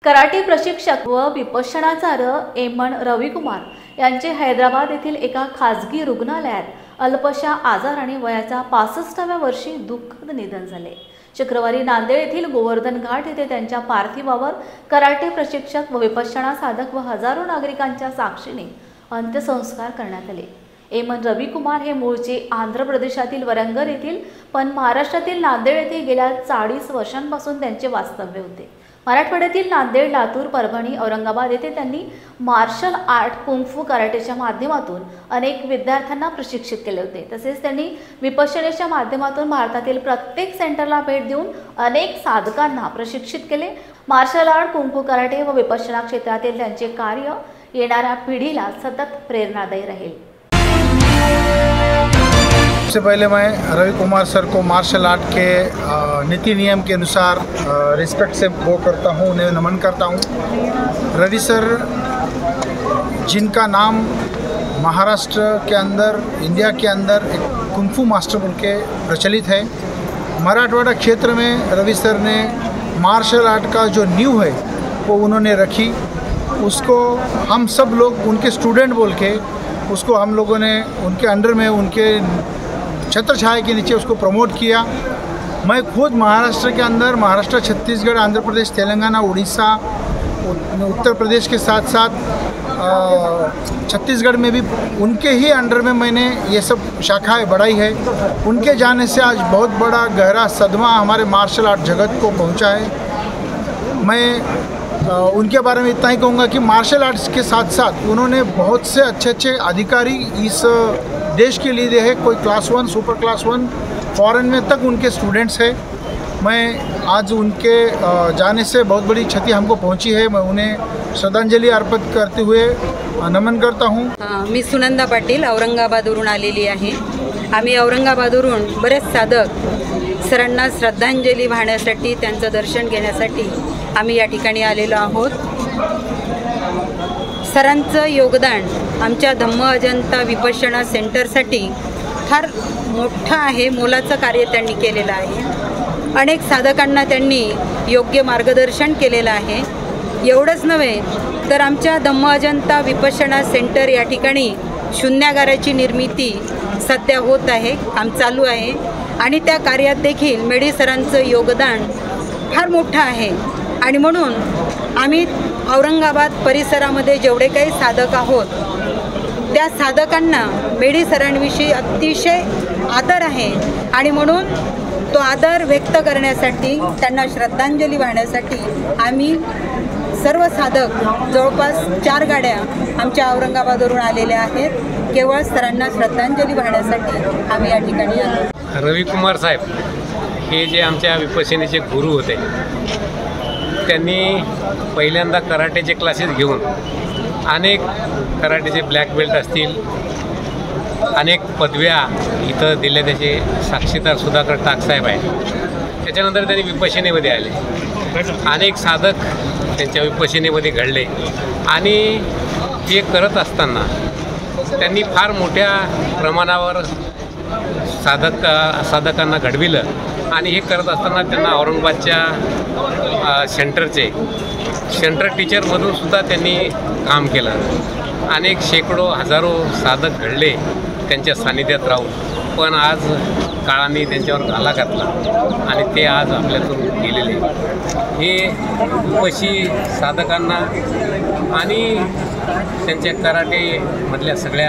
Karate प्रशिक्षक व विपश्यनाचार्य एमन रविकुमार यांचे हैदराबाद येथील एका खाजगी रुग्णालयात अल्पशा आजाराने वयाच्या 65व्या वर्षी दुःखद निधन झाले। शुक्रवारी नांदेड येथील गोवर्धन घाट येथे त्यांच्या पार्थिवावर कराटे प्रशिक्षक व विपश्यना साधक व हजारो नागरिकांच्या साक्षीने अंत्यसंस्कार करण्यात आले। एमन रविकुमार हे मूळचे आंध्र प्रदेशातील वरंगल येथील पण महाराष्ट्रातील नांदेड येथे गेल्या 40 वर्षांपासून त्यांचे वास्तव्य होते। मराठवाड्यातील नांदेड, लातूर, परभणी, औरंगाबाद येथे त्यांनी मार्शल आर्ट कुंग-फू कराटेच्या माध्यमातून अनेक विद्यार्थ्यांना प्रशिक्षित केले होते। तसेच त्यांनी विपश्यनेच्या माध्यमातून भारतातील प्रत्येक सेंटरला भेट देऊन अनेक साधकांना प्रशिक्षित केले। मार्शल आर्ट कुंग-फू कराटे व विपश्यना क्षेत्रातील त्यांचे कार्य येणाऱ्या पिढीला सतत प्रेरणादायी रहेल। सबसे पहले मैं रवि कुमार सर को मार्शल आर्ट के नीति नियम के अनुसार रिस्पेक्ट से वो करता हूँ, उन्हें नमन करता हूँ। रवि सर जिनका नाम महाराष्ट्र के अंदर, इंडिया के अंदर एक कुंग-फू मास्टर बोल के प्रचलित है। मराठवाड़ा क्षेत्र में रवि सर ने मार्शल आर्ट का जो नींव है वो उन्होंने रखी। उसको हम सब लोग उनके स्टूडेंट बोल के उसको हम लोगों ने उनके अंडर में, उनके छत्र छाया के नीचे उसको प्रमोट किया। मैं खुद महाराष्ट्र के अंदर, महाराष्ट्र, छत्तीसगढ़, आंध्र प्रदेश, तेलंगाना, उड़ीसा, उत्तर प्रदेश के साथ साथ छत्तीसगढ़ में भी उनके ही अंडर में मैंने ये सब शाखाएं बढ़ाई है। उनके जाने से आज बहुत बड़ा गहरा सदमा हमारे मार्शल आर्ट जगत को पहुंचा है। मैं उनके बारे में इतना ही कहूँगा कि मार्शल आर्ट्स के साथ साथ उन्होंने बहुत से अच्छे अधिकारी इस देश के लिए है। कोई क्लास 1, सुपर क्लास 1 फॉरेन में तक उनके स्टूडेंट्स हैं। मैं आज उनके जाने से बहुत बड़ी क्षति हमको पहुंची है। मैं उन्हें श्रद्धांजलि अर्पित करते हुए नमन करता हूं। मी सुनंदा पाटील औरंगाबादवरून आलेली आहे। आम्ही औरंगाबादवरून बरेच साधक सरांना श्रद्धांजली वाहण्यासाठी, त्यांचं दर्शन घेण्यासाठी आम्ही या ठिकाणी आलेलो आहोत। सरांचं योगदान आमच्या धम्म अजंता विपश्यना सेंटरसाठी फार मोठं आहे। मोलाचं कार्य त्यांनी केलेलं आहे। अनेक साधकांना त्यांनी योग्य मार्गदर्शन केलेलं आहे। एवढंच नव्हे तर आमच्या धम्म अजंता विपश्यना सेंटर या ठिकाणी शून्यागाराची निर्मिती सध्या होत आहे, काम चालू आहे आणि त्या कार्यात देखील मेडी सरांचं योगदान फार मोठं आहे। आणि म्हणून आम्ही औरंगाबाद परिसरामध्ये जेवढे काही साधक आहोत त्या साधकांना मेडी सरांविषयी अतिशय आदर आहे आणि म्हणून तो आदर व्यक्त करण्यासाठी, त्यांना श्रद्धांजली वाहण्यासाठी आम्ही सर्व साधक जवळपास 4 गाड्या आमच्या औरंगाबादवरून आलेल्या आहेत। केवळ सरांना श्रद्धांजली वाहण्यासाठी आम्ही या ठिकाणी आलो। रविकुमार साहेब हे जे आमच्या विपश्यनेचे गुरु होते, त्यांनी पहिल्यांदा कराटेचे क्लासेस घेऊन अनेक कराटेचे ब्लॅक बेल्ट असतील, अनेक पदव्या इथं दिल्या। त्याचे साक्षीदार सुधाकर टाकसाहेब आहे। त्याच्यानंतर त्यांनी विपश्यनेमध्ये आले, अनेक साधक त्यांच्या विपश्यनेमध्ये घडले आणि हे करत असताना त्यांनी फार मोठ्या प्रमाणावर साधकांना घडविलं आणि हे करत असताना त्यांना औरंगाबादच्या सेंटर टीचरमधून सुद्धा त्यांनी काम केलं। अनेक शेकडो हजारो साधक घडले त्यांच्या सानिध्यात राहून, पण आज काळाने त्यांच्यावर घाला घातला आणि ते आज आपल्यातून गेलेले। हे उपशी साधकांना आणि त्यांच्या कराटेमधल्या सगळ्या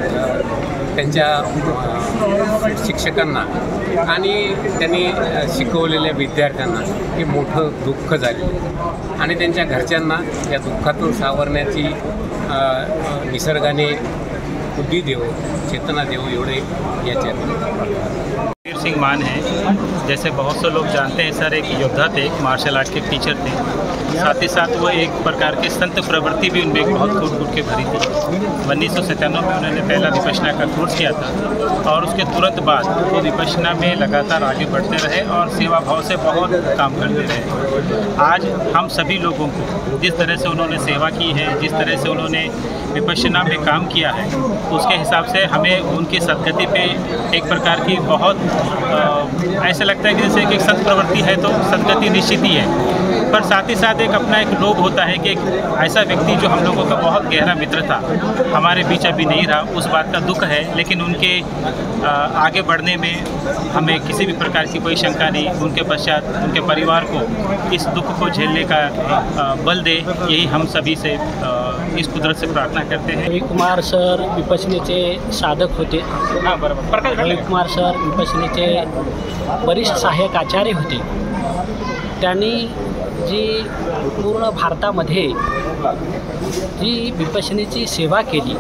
त्यांच्या शिक्षकांना आणि त्यांनी शिकवलेल्या विद्यार्थ्यांना हे मोठं दुःख झाले आणि त्यांच्या घरच्यांना या दुःखातून सावरण्याची निसर्गाने बुद्धि देव, चेतना देव, एवढे याच्यात। सिंह मान है, जैसे बहुत से लोग जानते हैं सर एक योद्धा थे, एक मार्शल आर्ट के टीचर थे। साथ ही साथ वो एक प्रकार की संत प्रवृत्ति भी उनमें बहुत कूट के भरी थी। 1997 में उन्होंने पहला विपश्यना का कोर्स किया था और उसके तुरंत बाद वो विपश्यना में लगातार आगे बढ़ते रहे और सेवा भाव से बहुत काम करते रहे। आज हम सभी लोगों को जिस तरह से उन्होंने सेवा की है, जिस तरह से उन्होंने विपश्यना में काम किया है, उसके हिसाब से हमें उनकी सदगति पे एक प्रकार की बहुत ऐसे लगता है कि जैसे कि एक सत प्रवृत्ति है तो सदगति निश्चित ही है, पर साथ ही साथ एक अपना एक लोभ होता है कि एक ऐसा व्यक्ति जो हम लोगों का बहुत गहरा मित्र था हमारे बीच अभी नहीं रहा, उस बात का दुख है। लेकिन उनके आगे बढ़ने में हमें किसी भी प्रकार की कोई शंका नहीं। उनके पश्चात उनके परिवार को इस दुख को झेलने का बल दे, यही हम सभी से इस कुदरत से प्रार्थना करते हैं। रविकुमार सर विपश्यनेचे साधक होते। हां, बरोबर। रविकुमार सर विपश्यनेचे वरिष्ठ सहाय्यक आचार्य होते। त्यांनी जी पूर्ण भारतामध्ये जी विपश्यनेची सेवा केली,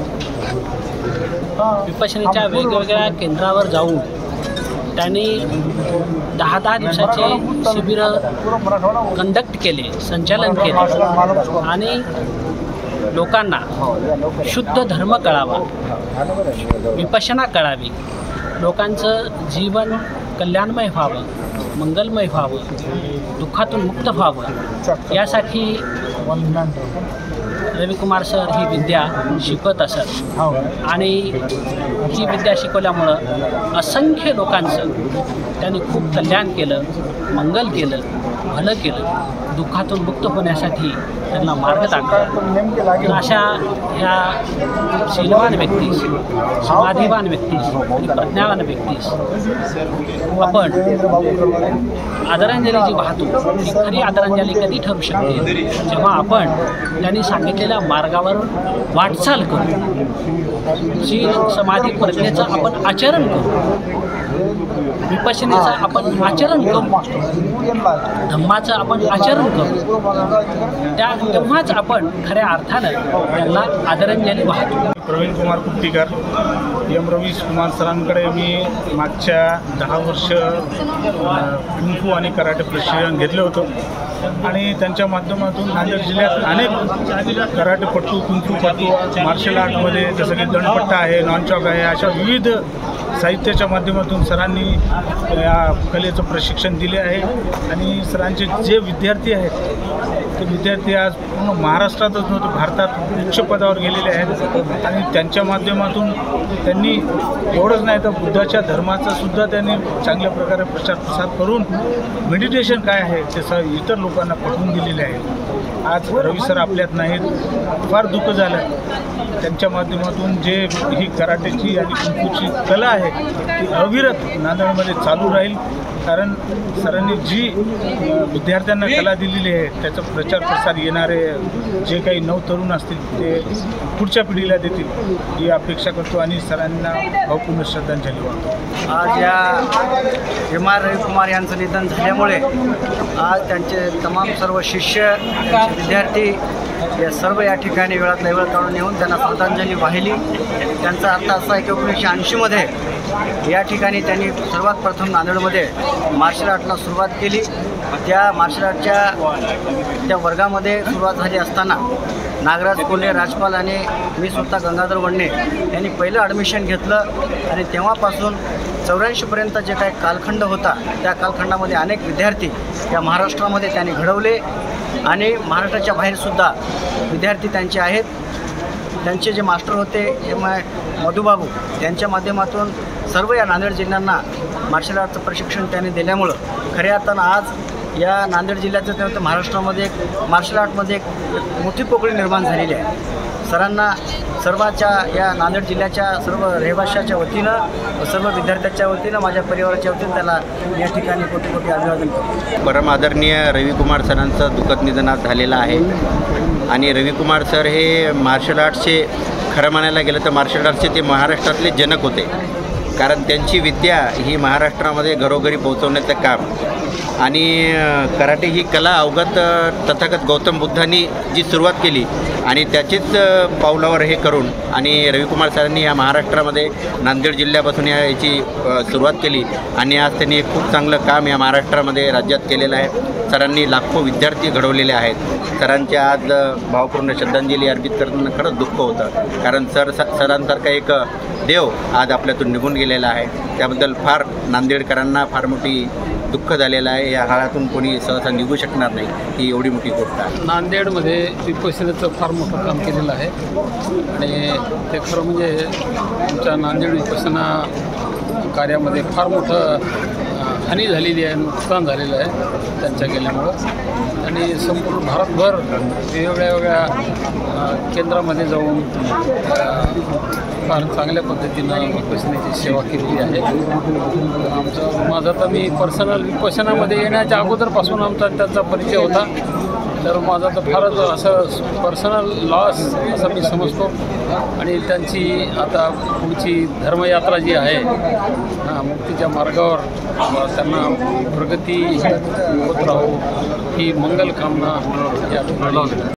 विपश्यनेच्या वेगवेगळ्या केंद्रावर जाऊन त्यांनी 10-10 दिवसाचे शिबिरं कंडक्ट केले, संचालन केले आणि लोकांना शुद्ध धर्म कळावा, विपश्यना कळावी, लोकांचं जीवन कल्याणमय व्हावं, मंगलमय व्हावं, दुःखातून मुक्त व्हावं, यासाठी रविकुमार सर ही विद्या शिकवत असत आणि ही विद्या शिकवल्यामुळं असंख्य लोकांचं त्यांनी खूप कल्याण केलं, मंगल केलं, भलं केलं, दुःखातून मुक्त होण्यासाठी त्यांना मार्ग दाखवला। अशा ह्या शीलवान व्यक्तीस, समाधिवान व्यक्तीस आणि प्रज्ञावान व्यक्तीस आपण आदरांजली जी वाहतो ती खरी आदरांजली कधी ठरू शकते, जेव्हा आपण त्यांनी सांगितलेल्या मार्गावर वाटचाल करू, शील समाधी प्रज्ञेचं आपण आचरण करू, विपश्यनेचं आपण आचरण करू, धम्माचं आपण आचरण करू, तेव्हाच आपण खऱ्या अर्थानं त्यांना आदरांजली वाहतो। प्रवीण कुमार कुट्टीकर, एम रवीश कुमार सरांकडे मी मागच्या 10 वर्ष कुंफू आणि कराटे प्रशिक्षण घेतलं होतं आणि त्यांच्या माध्यमातून नांदेड जिल्ह्यात अनेक कराटेपटू, कुंफूपटू, मार्शल आर्टमध्ये जसं की दंडपट्टा आहे, नॉनचॉक आहे, अशा विविध साहित्याच्या माध्यमातून सरांनी या कलेचं प्रशिक्षण दिले आहे आणि सरांचे जे विद्यार्थी आहेत ते विद्यार्थी आज पूर्ण महाराष्ट्रातच नव्हते, भारतात उच्च पदावर गेलेले आहेत आणि त्यांच्या माध्यमातून त्यांनी एवढंच नाही तर बुद्धाच्या धर्माचा सुद्धा त्यांनी चांगल्या प्रकारे प्रचार प्रसार करून मेडिटेशन काय आहे ते इतर लोकांना पटवून दिलेले आहे। आज रवी सर आपल्यात नाहीत, फार दुःख झालं। त्यांच्या माध्यमातून जे ही कराटेची आणि कुंफूची कला आहे ती अविरत नांदेडमध्ये चालू राहील, कारण सरांनी जी विद्यार्थ्यांना कला दिलेली आहे त्याचा प्रचार प्रसार येणारे जे काही नवतरुण असतील ते पुढच्या पिढीला देतील ही अपेक्षा करतो आणि सरांना भावपूर्ण श्रद्धांजली वाहतो। आज या एम आर रविकुमार यांचं निधन झाल्यामुळे आज त्यांचे तमाम सर्व शिष्य, त्यांचे विद्यार्थी या सर्व या ठिकाणी वेळातला वेळ काढून येऊन त्यांना श्रद्धांजली वाहिली। त्यांचा अर्थ असा आहे की 1980मध्ये या ठिकाणी त्यांनी सर्वात प्रथम नांदेडमध्ये मार्शल आर्टला सुरुवात केली। त्या मार्शल आर्टच्या त्या वर्गामध्ये सुरुवात झाली असताना नागराज कोल्हे, राजपाल आणि मी स्वतः गंगाधर वडणे यांनी पहिलं ॲडमिशन घेतलं आणि तेव्हापासून 84पर्यंत जे काही कालखंड होता त्या कालखंडामध्ये अनेक विद्यार्थी या महाराष्ट्रामध्ये त्यांनी घडवले आणि महाराष्ट्राच्या बाहेरसुद्धा विद्यार्थी त्यांचे आहेत। त्यांचे जे मास्टर होते मधुबाबू यांच्या माध्यमातून सर्व या नांदेड जिल्ह्यांना मार्शल आर्टचं प्रशिक्षण त्यांनी दिल्यामुळं खऱ्या अर्थानं आज या नांदेड जिल्ह्याचं त्यानंतर महाराष्ट्रामध्ये मार्शल आर्टमध्ये एक मोठी पोकळी निर्माण झालेली आहे। सरांना सर्वाच्या या नांदेड जिल्ह्याच्या सर्व रहिवाशाच्या वतीनं, सर्व विद्यार्थ्यांच्या वतीनं, माझ्या परिवाराच्या वतीनं त्याला या ठिकाणी कोटी कोटी अभिवादन करतो। परम आदरणीय रविकुमार सरांचं दुःखद निधन झालेलं आहे आणि रविकुमार सर हे मार्शल आर्ट्सचे खरं म्हणायला गेलं तर मार्शल आर्ट्सचे ते महाराष्ट्रातले जनक होते, कारण त्यांची विद्या ही महाराष्ट्रामध्ये घरोघरी पोहोचवण्याचं काम आणि कराटे ही कला अवगत तथागत गौतम बुद्धांनी जी सुरुवात केली आणि त्याचीच पावलावर हे करून आणि रविकुमार सरांनी या महाराष्ट्रामध्ये नांदेड जिल्ह्यापासून याची सुरुवात केली आणि आज त्यांनी एक खूप चांगलं काम या महाराष्ट्रामध्ये राज्यात केलेलं आहे। सरांनी लाखो विद्यार्थी घडवलेले आहेत। सरांच्या आज भावपूर्ण श्रद्धांजली अर्पित करताना खरंच दुःख होतं, कारण सरांसारखा एक देव आज आपल्यातून निघून गेलेला आहे। त्याबद्दल फार नांदेडकरांना फार मोठी दुःख झालेलं आहे। या काळातून कोणी सहसा निघू शकणार नाही ही एवढी मोठी गोष्ट आहे। नांदेडमध्ये विपश्यनेचं फार मोठं काम केलेलं आहे आणि ते खरं म्हणजे आमच्या नांदेड विपश्यना कार्यामध्ये फार मोठं हानी झालेली आहे, नुकसान झालेलं आहे त्यांच्या गेल्यामुळं. आणि संपूर्ण भारतभर वेगवेगळ्या केंद्रामध्ये जाऊन फार चांगल्या पद्धतीनं विपश्यनेची सेवा केलेली आहे. माझा तर मी पर्सनल विपश्यनामध्ये येण्याच्या अगोदरपासून आमचा त्यांचा परिचय होता. तर माझा तर फारच असं पर्सनल लॉस असं मी समजतो. आणि त्यांची आता पुढची धर्मयात्रा जी आहे मुक्तीच्या मार्गावर त्यांना प्रगती होत राहो ही मंगल कामना या ठिकाणी